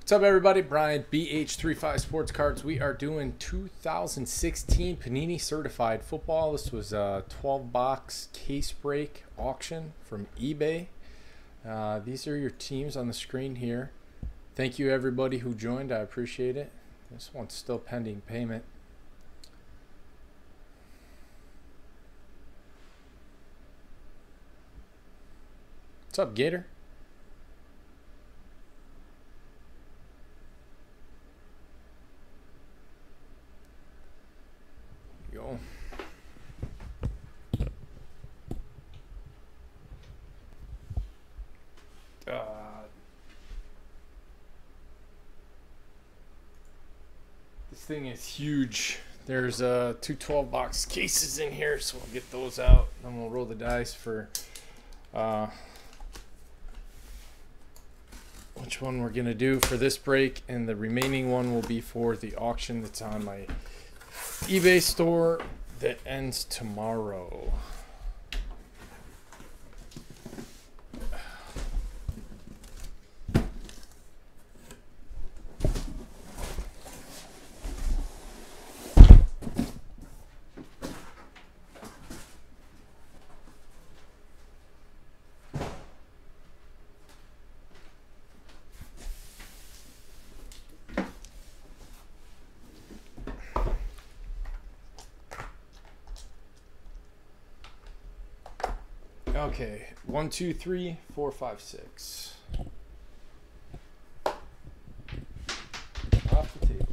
What's up, everybody? Brian, BH35 Sports Cards. We are doing 2016 Panini Certified Football. This was a 12-box case break auction from eBay. These are your teams on the screen here. Thank you, everybody who joined. I appreciate it. This one's still pending payment. What's up, Gator? Go. This thing is huge. There's two 12-box cases in here, so we'll get those out. Then we'll roll the dice for which one we're gonna do for this break, and the remaining one will be for the auction that's on my eBay store that ends tomorrow. Okay, 1, 2, 3, 4, 5, 6. Off the table.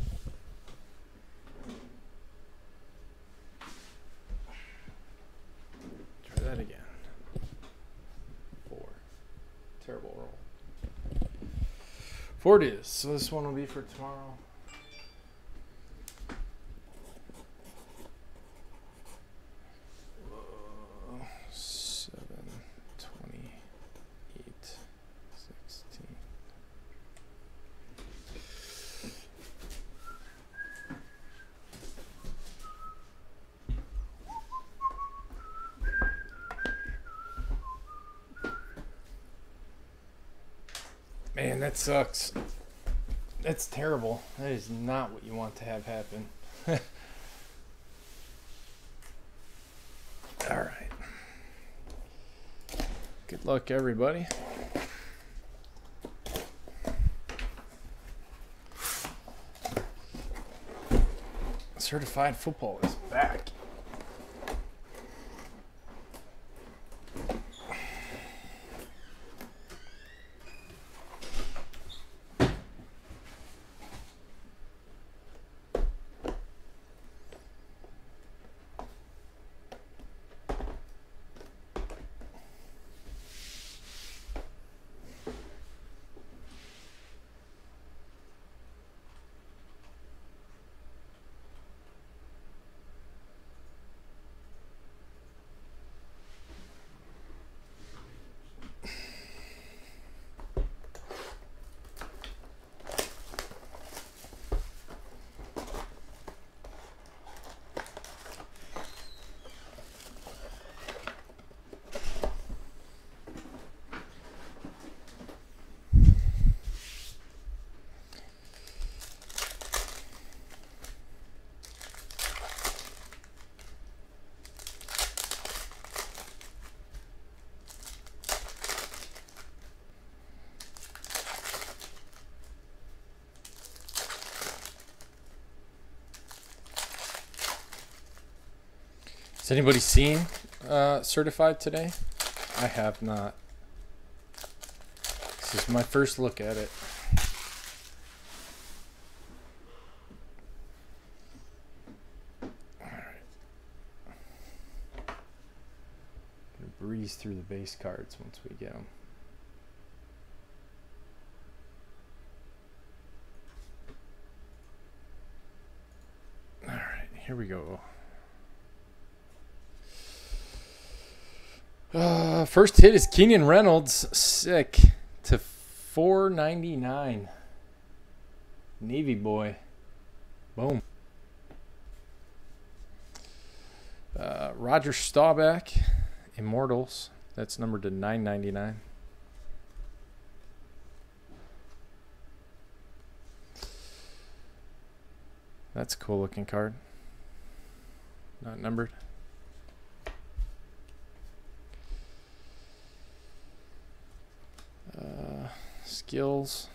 Try that again. 4. Terrible roll. 4 it is. So this one will be for tomorrow. Man, that sucks. That's terrible. That is not what you want to have happen. All right. Good luck, everybody. Certified Football is back. Has anybody seen Certified today? I have not. This is my first look at it. All right. Gonna breeze through the base cards once we get them. All right, here we go. First hit is Keenan Reynolds, sick, to 499. Navy boy. Boom. Roger Staubach, Immortals. That's numbered to 999. That's a cool looking card. Not numbered. Skills.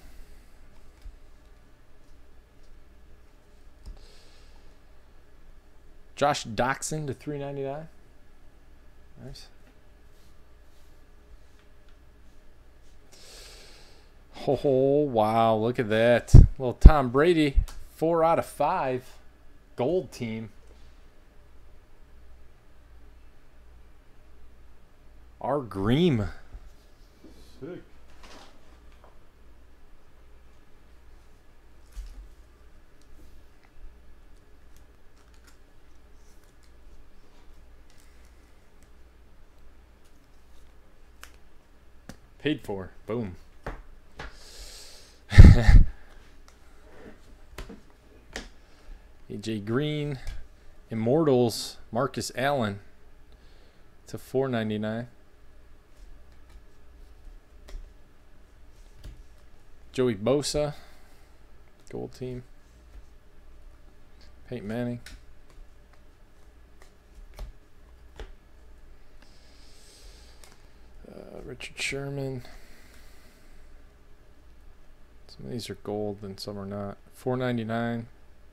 Josh Doxson to 399. Nice. Oh, wow. Look at that. Little Tom Brady. 4 out of 5. Gold team. R. Green. Sick. Paid for. Boom. AJ Green. Immortals. Marcus Allen to 499. Joey Bosa. Gold team. Peyton Manning. Richard Sherman. Some of these are gold and some are not. 499.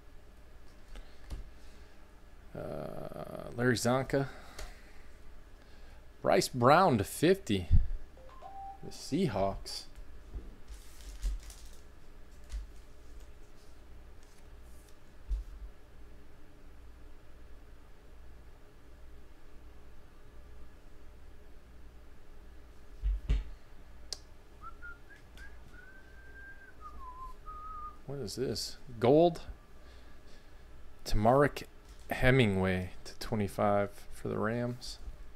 Larry Zonka. Bryce Brown to 50. The Seahawks. What is this? Gold. Tamarick Hemingway to 25 for the Rams.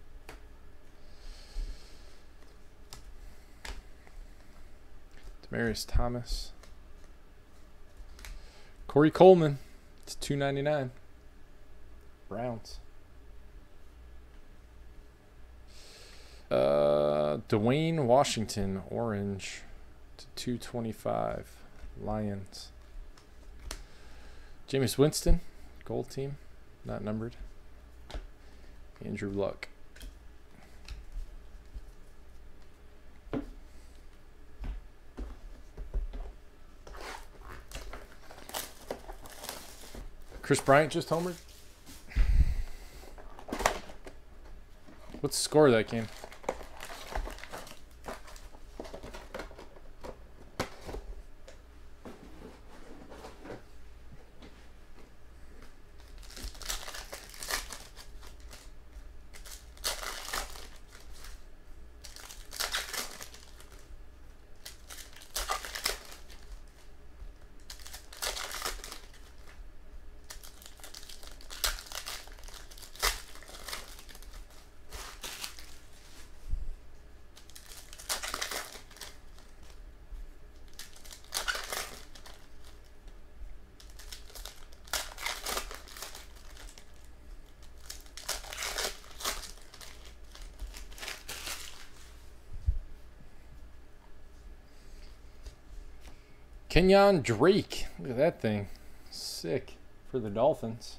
Demarius Thomas. Corey Coleman to 299. Browns. Dwayne Washington, orange to 225. Lions. Jameis Winston, gold team, not numbered. Andrew Luck. Chris Bryant just homered. What's the score of that game? Kenyon Drake. Look at that thing. Sick for the Dolphins.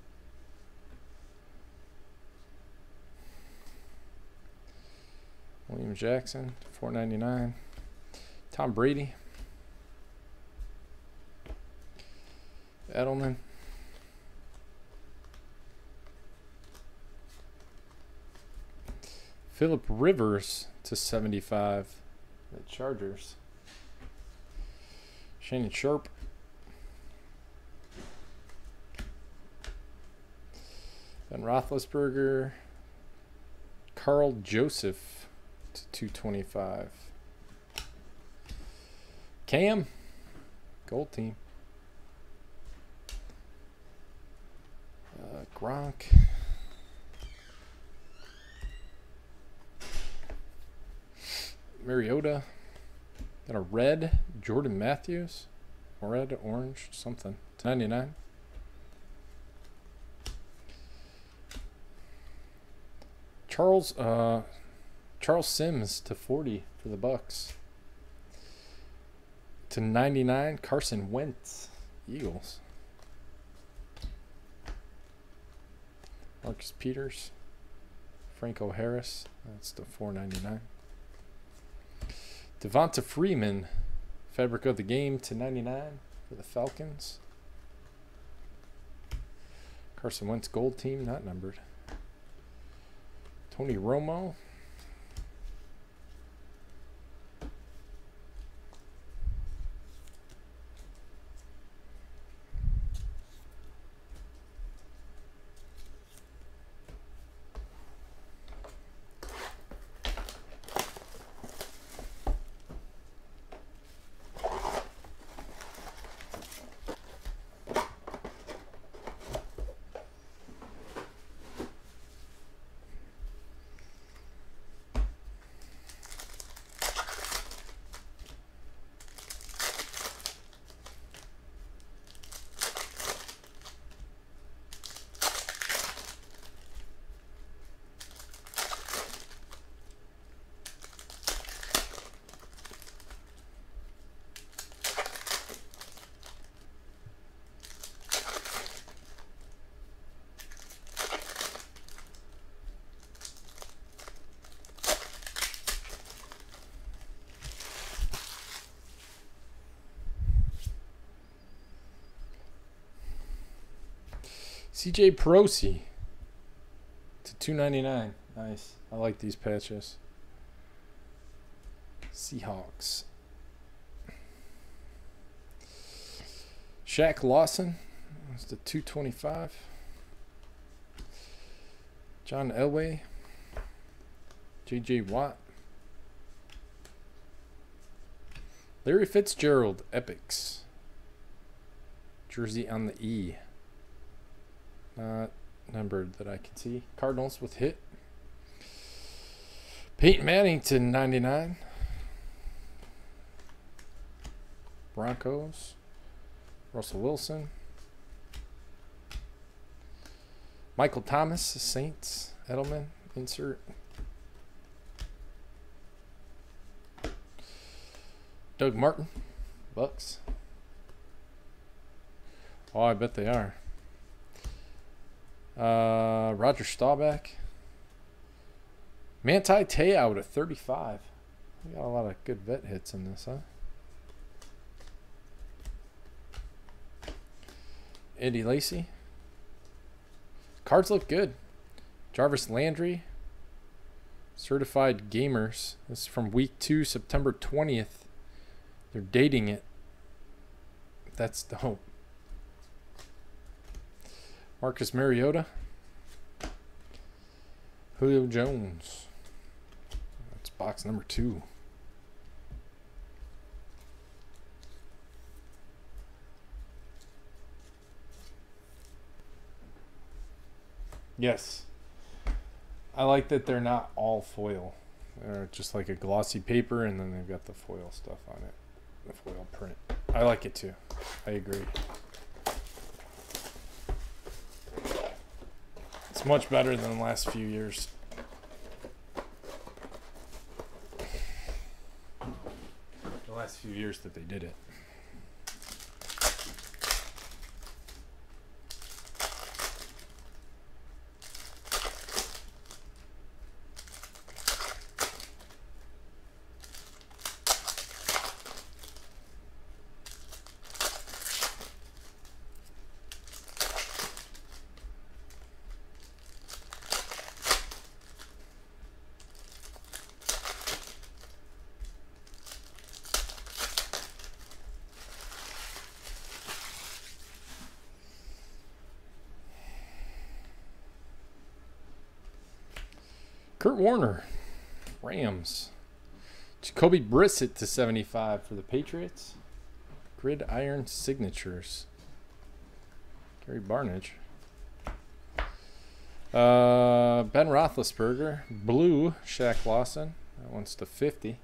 William Jackson, $4.99. Tom Brady. Edelman. Phillip Rivers to 75. The Chargers. Shannon Sharp. Ben Roethlisberger. Carl Joseph to 225. Cam. Gold team. Gronk. Mariota. Then a red Jordan Matthews. Red, orange, something. $99. Charles Sims to 40 for the Bucks. To 99, Carson Wentz, Eagles. Marcus Peters. Franco Harris. That's the $4.99. Devonta Freeman. Fabric of the game to 99 for the Falcons. Carson Wentz gold team, not numbered. Tony Romo. CJ Perosi to 299. Nice. I like these patches. Seahawks. Shaq Lawson. That's the 225. John Elway. JJ Watt. Larry Fitzgerald. Epics. Jersey on the E. Not numbered that I can see. Cardinals with hit. Peyton Manning to 99. Broncos. Russell Wilson. Michael Thomas, Saints. Edelman, insert. Doug Martin, Bucks. Oh, I bet they are. Roger Staubach. Manti Te'o at 35. We got a lot of good vet hits in this, huh? Eddie Lacy. Cards look good. Jarvis Landry. Certified Gamers. This is from week 2, September 20th. They're dating it. That's dope. Marcus Mariota. Julio Jones. That's box number 2. Yes. I like that they're not all foil. They're just like a glossy paper and then they've got the foil stuff on it. The foil print. I like it too. I agree. It's much better than the last few years. The last few years that they did it. Kurt Warner, Rams. Jacoby Brissett to 75 for the Patriots. Gridiron Signatures. Gary Barnidge. Ben Roethlisberger. Blue, Shaq Lawson. That one's to 50.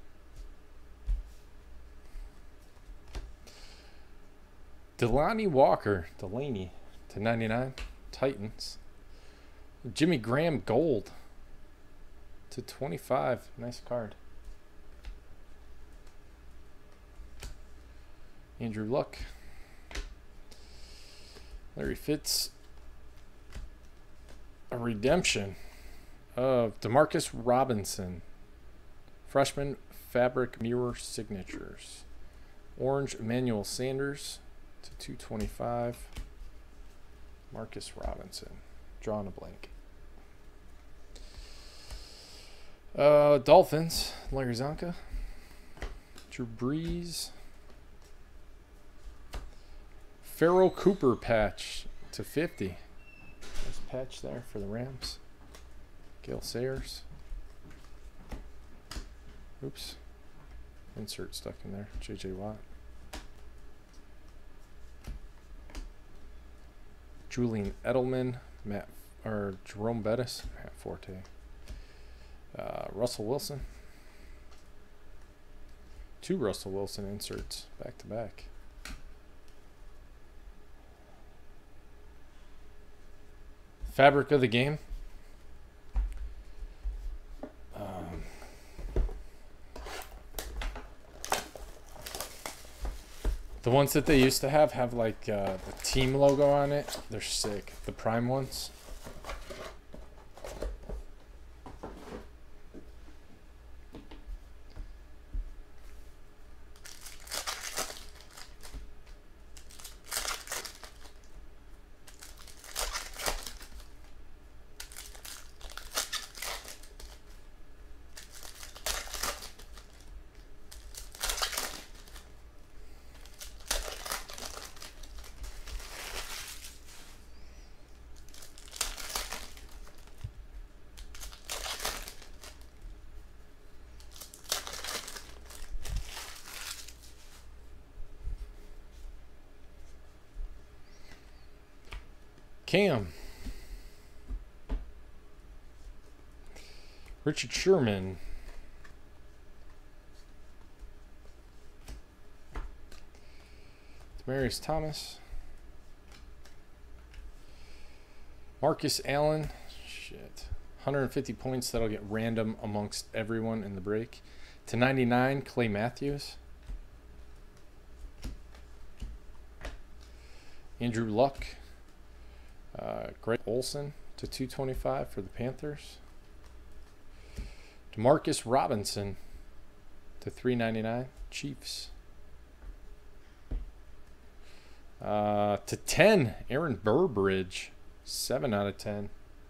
Delaney Walker. Delaney to 99. Titans. Jimmy Graham Gold to 25. Nice card. Andrew Luck. Larry Fitz. A redemption of Demarcus Robinson. Freshman fabric mirror signatures. Orange Emmanuel Sanders to 225. Marcus Robinson. Drawing a blank. Dolphins. Larry Zonka. Drew Brees. Pharaoh Cooper patch to 50. Nice patch there for the Rams. Gale Sayers. Oops. Insert stuck in there. J.J. Watt. Julian Edelman. Jerome Bettis. Matt Forte. Russell Wilson. 2 Russell Wilson inserts back to back. Fabric of the game. The ones that they used to have like the team logo on it. They're sick. The prime ones. Cam. Richard Sherman. Demaryius Thomas. Marcus Allen. Shit. 150 points. That'll get random amongst everyone in the break. To 99, Clay Matthews. Andrew Luck. Greg Olsen to 225 for the Panthers. Demarcus Robinson to 399 Chiefs. To 10 Aaron Burbridge, 7 out of 10.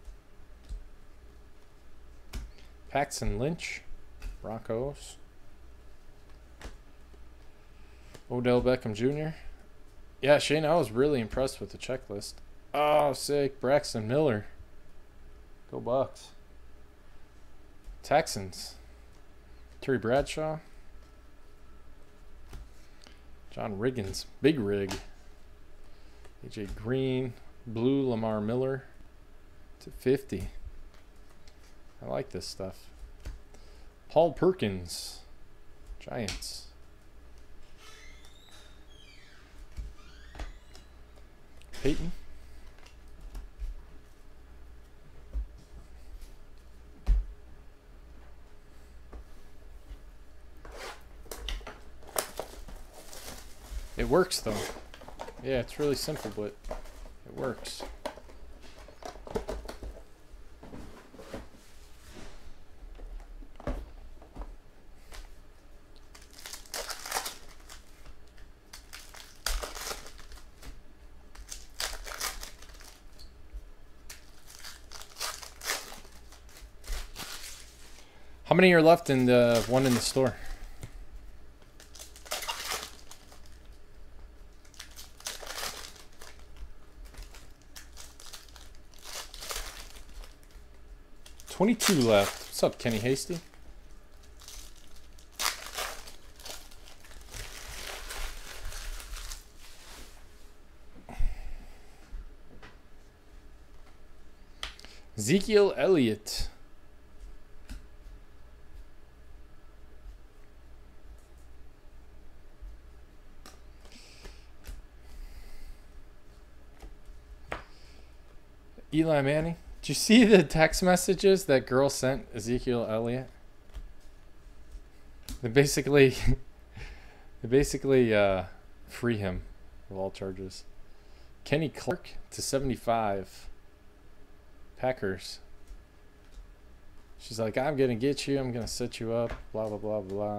Paxton Lynch, Broncos. Odell Beckham Jr. Yeah, Shane, I was really impressed with the checklist. Oh, sick. Braxton Miller. Go Bucks. Texans. Terry Bradshaw. John Riggins. Big Rig. AJ Green. Blue Lamar Miller. To 50. I like this stuff. Paul Perkins. Giants. Peyton. It works though. Yeah, it's really simple, but it works. How many are left in the one in the store? $22 left. What's up, Kenny Hasty? Ezekiel Elliott. Eli Manning. Did you see the text messages that girl sent Ezekiel Elliott? They basically free him of all charges. Kenny Clark to 75. Packers. She's like, I'm going to get you. I'm going to set you up. Blah, blah, blah, blah.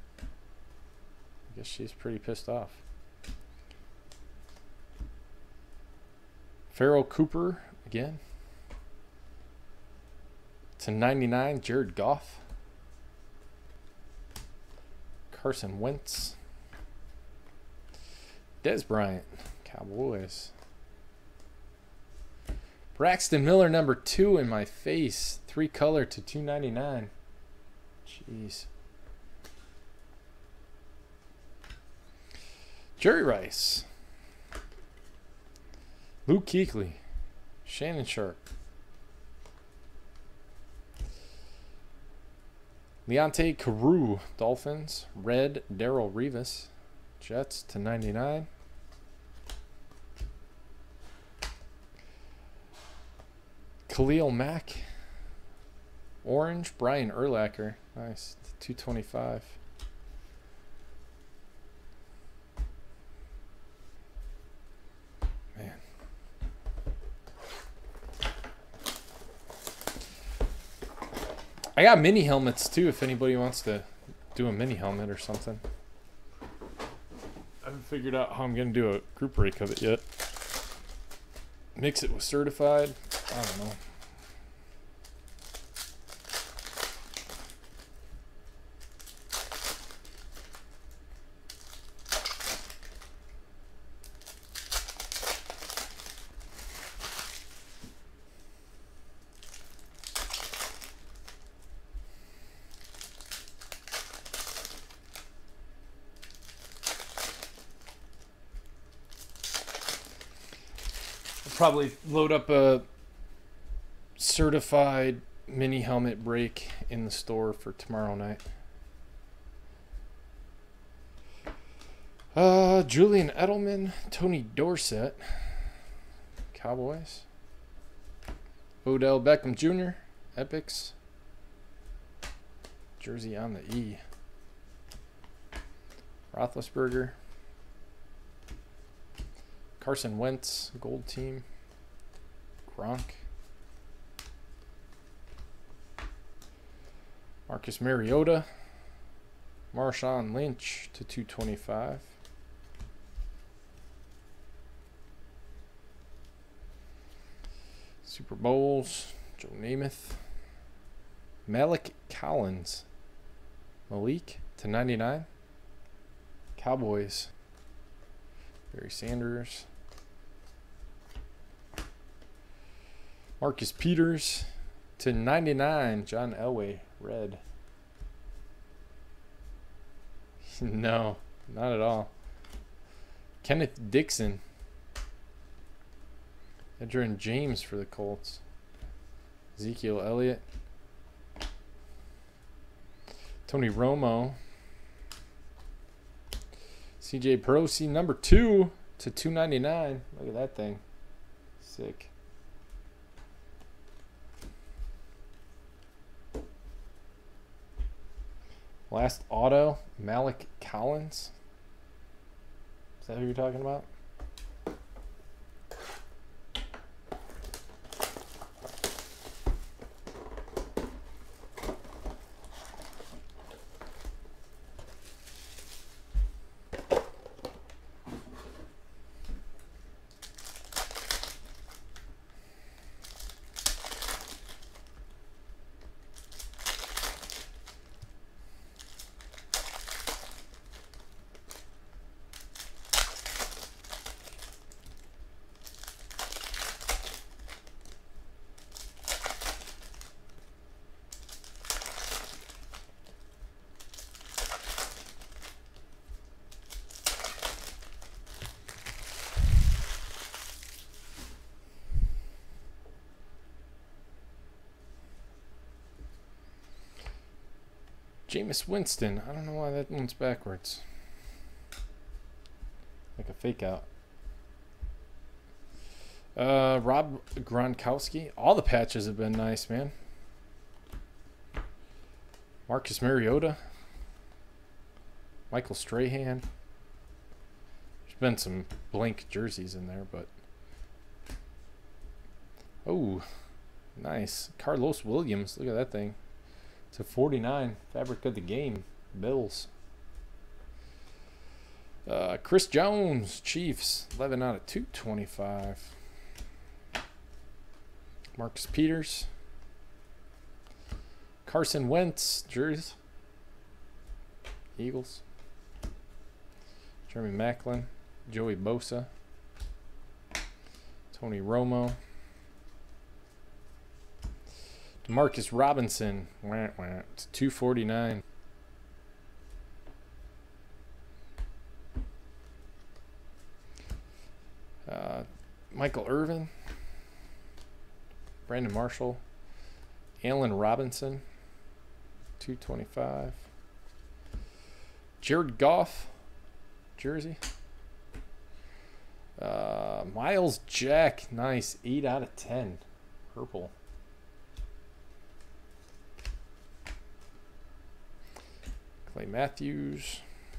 I guess she's pretty pissed off. Farrell Cooper again. /99, Jared Goff. Carson Wentz. Dez Bryant, Cowboys. Braxton Miller, number 2 in my face. 3-color /299. Jeez. Jerry Rice. Luke Kuechly. Shannon Sharp. Leonte Carroo, Dolphins. Red, Darrelle Revis. Jets /99. Khalil Mack. Orange, Brian Urlacher. Nice. /225. Man. I got mini helmets too if anybody wants to do a mini helmet or something. I haven't figured out how I'm going to do a group break of it yet. Mix it with certified. I don't know. Probably load up a certified mini helmet break in the store for tomorrow night. Julian Edelman, Tony Dorsett, Cowboys. Odell Beckham Jr., Epics. Jersey on the E. Roethlisberger. Carson Wentz, gold team. Gronk. Marcus Mariota. Marshawn Lynch /225. Super Bowls. Joe Namath. Malik Collins. Malik /99. Cowboys. Barry Sanders. Marcus Peters /99. John Elway, red. No, not at all. Kenneth Dixon. Edgerrin James for the Colts. Ezekiel Elliott. Tony Romo. CJ Perosi, number 2 /299. Look at that thing. Sick. Last auto, Malik Collins. Is that who you're talking about? Jameis Winston. I don't know why that one's backwards. Like a fake out. Rob Gronkowski. All the patches have been nice, man. Marcus Mariota. Michael Strahan. There's been some blank jerseys in there, but... Oh. Nice. Carlos Williams. Look at that thing. To 49. Fabric of the game. Bills. Chris Jones. Chiefs. 11 out of 225. Marcus Peters. Carson Wentz. Jerseys. Eagles. Jeremy Maclin. Joey Bosa. Tony Romo. Demarcus Robinson. It's 249. Michael Irvin. Brandon Marshall. Allen Robinson. 225. Jared Goff. Jersey. Miles Jack. Nice. 8 out of 10. Purple. Clay Matthews.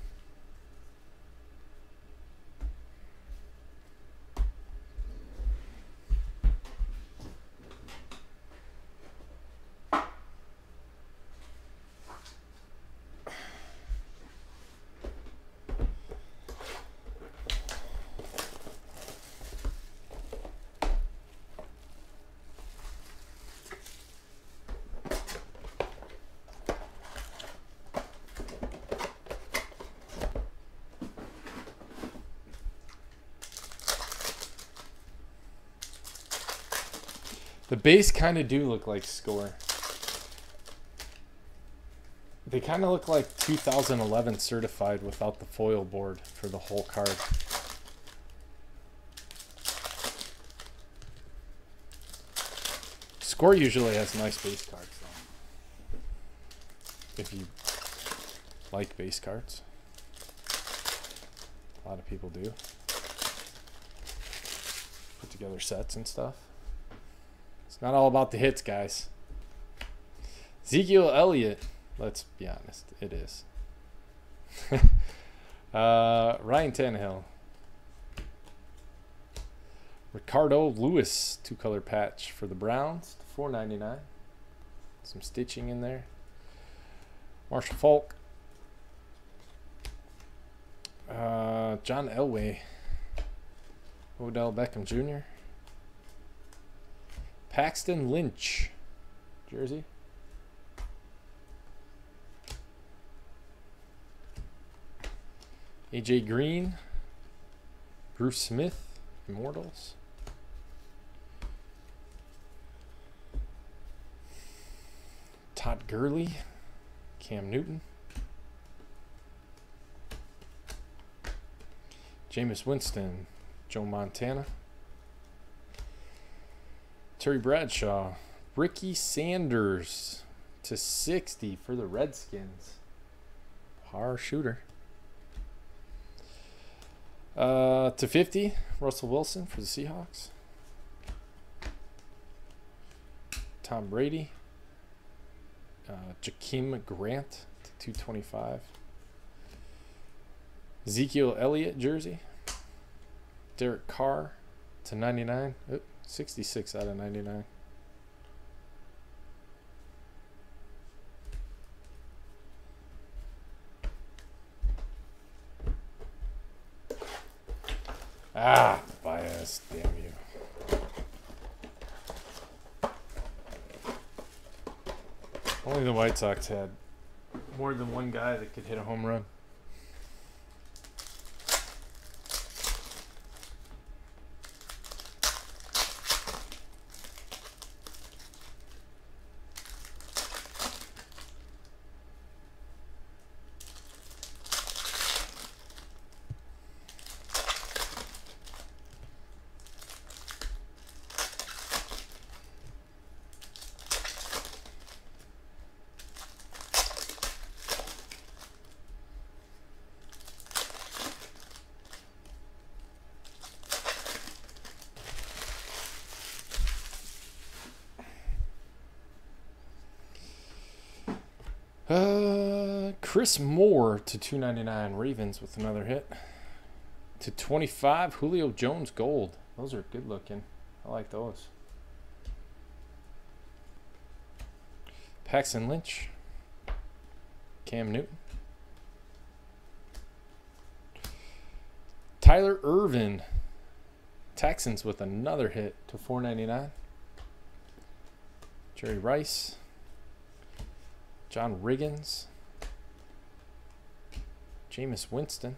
The base kind of do look like Score. They kind of look like 2011 certified without the foil board for the whole card. Score usually has nice base cards though. If you like base cards. A lot of people do. Put together sets and stuff. It's not all about the hits, guys. Ezekiel Elliott. Let's be honest. It is. Ryan Tannehill. Ricardo Lewis. 2-color patch for the Browns. $4.99. Some stitching in there. Marshall Faulk. John Elway. Odell Beckham Jr. Paxton Lynch, jersey. AJ Green, Bruce Smith, Immortals. Todd Gurley, Cam Newton. Jameis Winston, Joe Montana. Terry Bradshaw, Ricky Sanders to 60 for the Redskins. Power shooter. To 50, Russell Wilson for the Seahawks. Tom Brady. Jakeem Grant to 225. Ezekiel Elliott jersey. Derek Carr to 99. Oh, 66 out of 99. Ah, bias, damn you. Only the White Sox had more than one guy that could hit a home run. Chris Moore to 299 Ravens with another hit. To 25 Julio Jones gold. Those are good looking. I like those. Paxton Lynch. Cam Newton. Tyler Ervin. Texans with another hit to 499. Jerry Rice. John Riggins. Jameis Winston.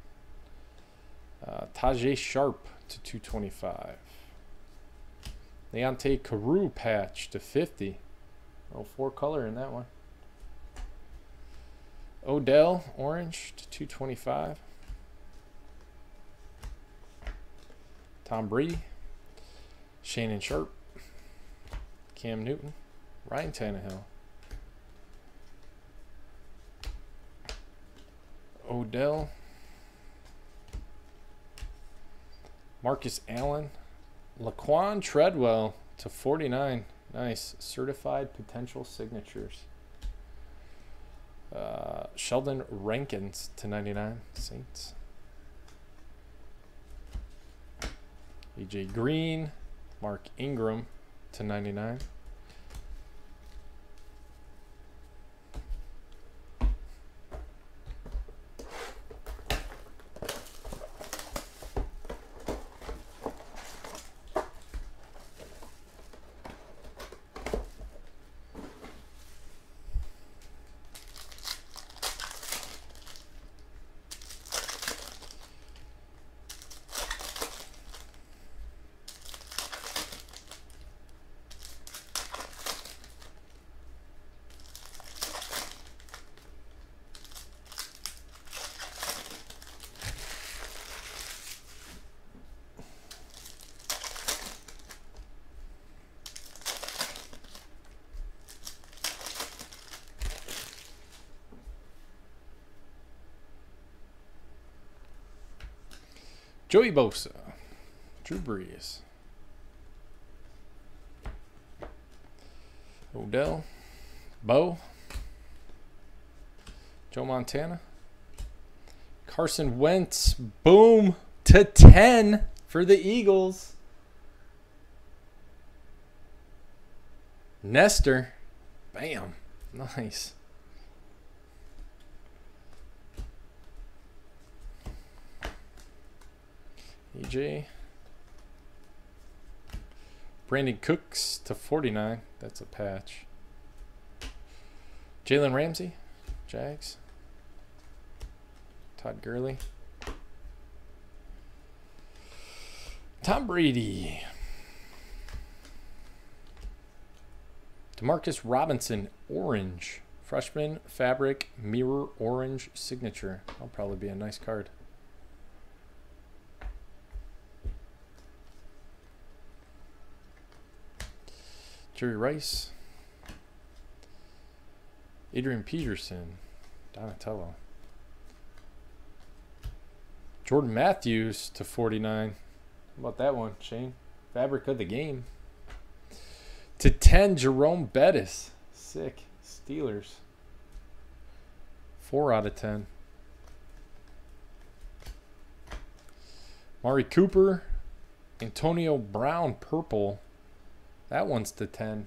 Tajay Sharp to 225. Leonte Carew patch to 50. Oh, 4 color in that one. Odell orange to 225. Tom Brady. Shannon Sharp. Cam Newton. Ryan Tannehill. Odell. Marcus Allen. Laquan Treadwell to 49. Nice. Certified potential signatures. Sheldon Rankins to 99. Saints. AJ Green. Mark Ingram to 99. Joey Bosa. Drew Brees. Odell. Bo. Joe Montana. Carson Wentz. Boom. To 10 for the Eagles. Nestor. Bam. Nice. EJ. Brandon Cooks to 49. That's a patch. Jalen Ramsey. Jags. Todd Gurley. Tom Brady. Demarcus Robinson. Orange. Freshman fabric mirror orange signature. That'll probably be a nice card. Jerry Rice. Adrian Peterson. Donatello. Jordan Matthews to 49. How about that one, Shane? Fabric of the game. To 10, Jerome Bettis. Sick. Steelers. 4 out of 10. Mari Cooper. Antonio Brown, purple. That one's to 10.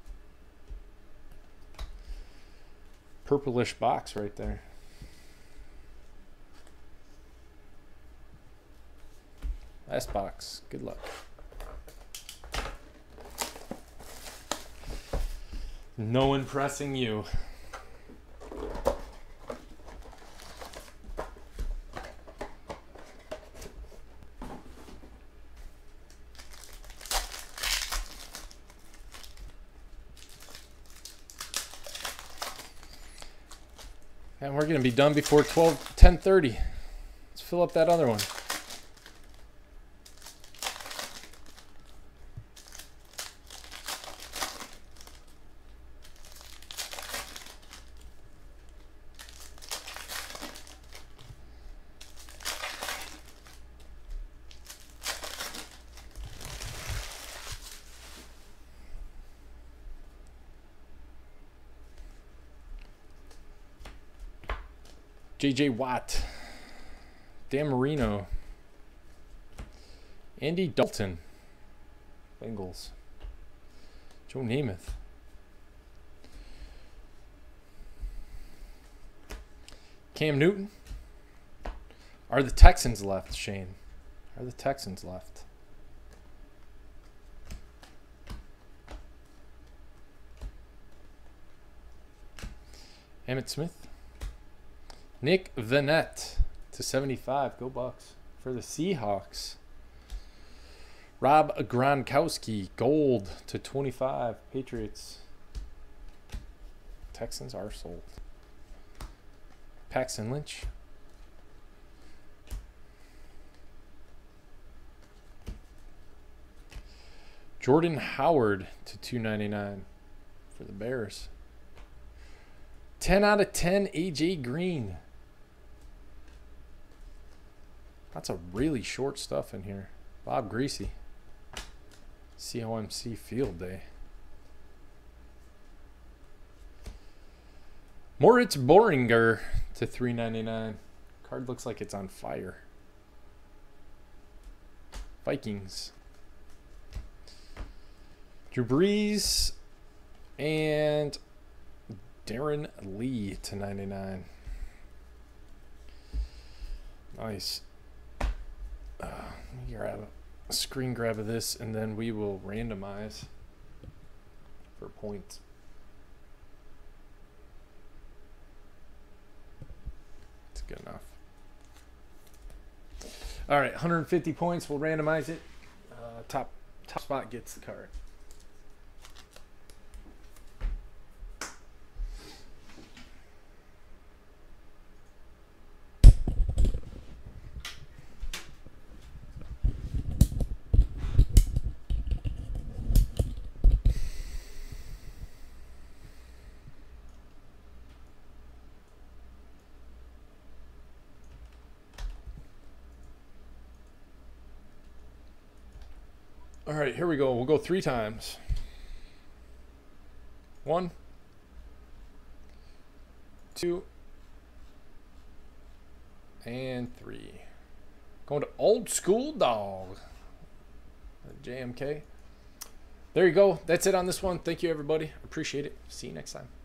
Purplish box right there. Last box. Good luck. No impressing you. And we're going to be done before 10:30. Let's fill up that other one. J.J. Watt. Dan Marino. Andy Dalton. Bengals. Joe Namath. Cam Newton. Are the Texans left, Shane? Are the Texans left? Emmitt Smith. Nick Vannett to 75. Go Bucks. For the Seahawks. Rob Gronkowski. Gold to 25. Patriots. Texans are sold. Paxton Lynch. Jordan Howard to 299 for the Bears. 10 out of 10, AJ Green. That's a really short stuff in here. Bob Greasy. COMC Field Day. Moritz Boringer to 399. Card looks like it's on fire. Vikings. Drew Brees and Darren Lee to 99. Nice. Let me grab a screen grab of this, and then we will randomize for points. It's good enough. All right, 150 points. We'll randomize it. Top spot gets the card. All right, here we go. We'll go 3 times. 1, 2, and 3. Going to Old School Dog. JMK. There you go. That's it on this one. Thank you, everybody. Appreciate it. See you next time.